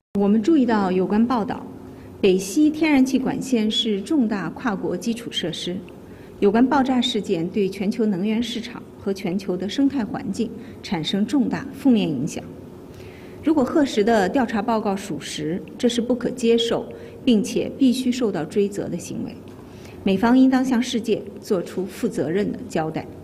我们注意到有关报道，北溪天然气管线是重大跨国基础设施，有关爆炸事件对全球能源市场和全球的生态环境产生重大负面影响。如果核实的调查报告属实，这是不可接受并且必须受到追责的行为，美方应当向世界作出负责任的交代。